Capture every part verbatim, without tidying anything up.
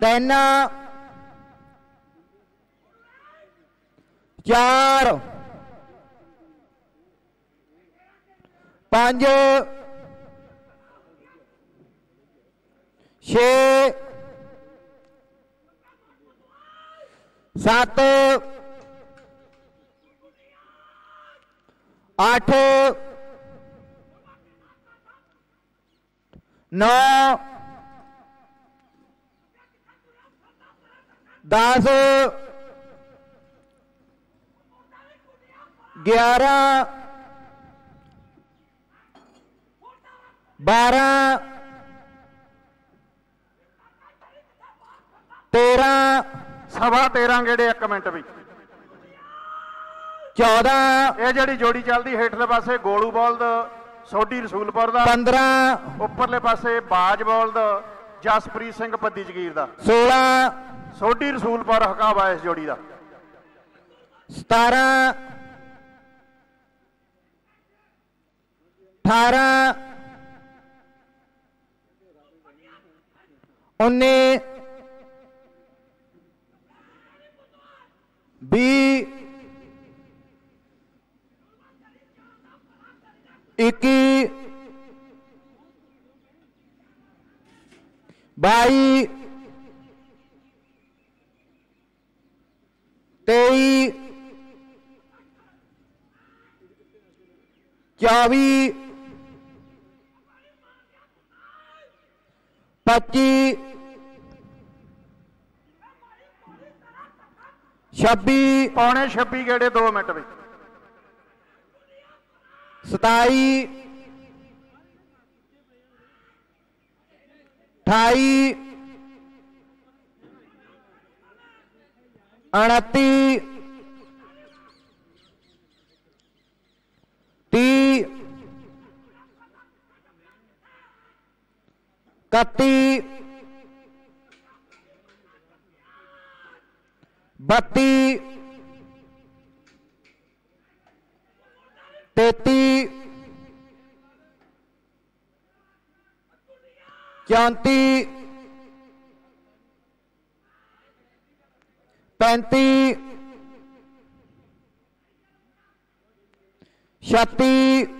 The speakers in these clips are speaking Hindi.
तीन चार पांच छे सात आठ नौ दस ग्यारह बारह तेरह सवा तेरह गेड़े एक मिनट भी चौदह ये जी जोड़ी चलती हेठले पासे गोलू बॉल्द सोढी रसूलपुर का पंद्रह उपरले पासे बाज बॉल्द जसप्रीत सिंह पद्दी जगीर का सोलह सोढी रसूलपुर हकावा इस जोड़ी का सतारह अठारह उन्नीस बीस इक्कीस बाईस तेईस चौबीस पच्चीस छब्बीस पौने छब्बी गेड़े दो मिनट भी सताई अठाई उनती तीस इकती बत्ती तेती चौंती पैंती छत्ती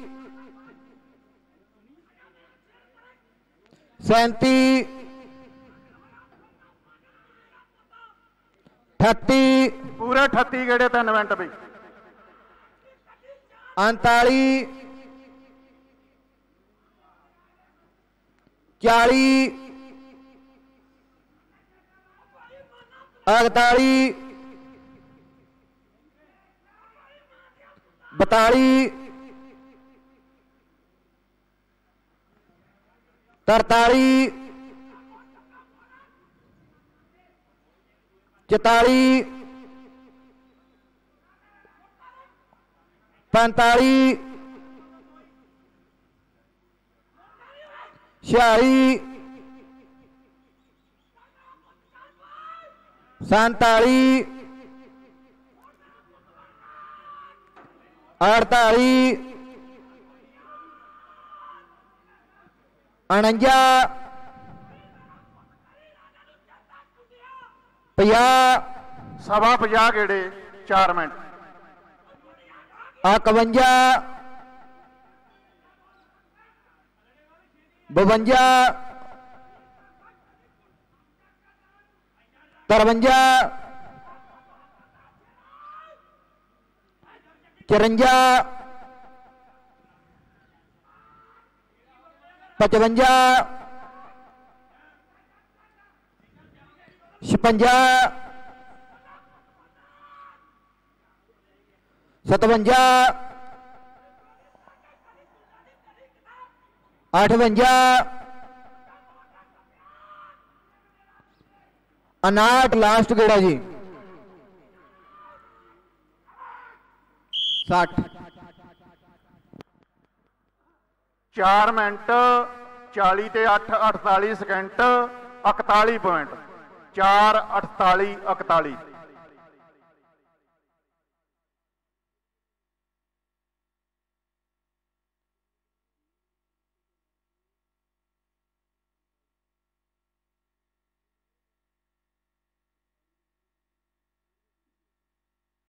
सैंती अठत्ती पूरे अठत्ती गेड़े तीन मिनट भी उनताली चाली अड़ताली बताली तरताली चौताली पैंताली छियाली सैंताली अड़ताली उनंजा पचास सवा पचास गेड़े चार मिनट इकवंजा बवंजा तरवंजा चरंजा पचवंजा छपंजा सतवंजा अठवंजा उनाहठ लास्ट गेड़ा जी साठ चार मिनट चाली ते अठ अड़ताली सैकेंड इकताली पॉइंट चार अड़ताली इकताली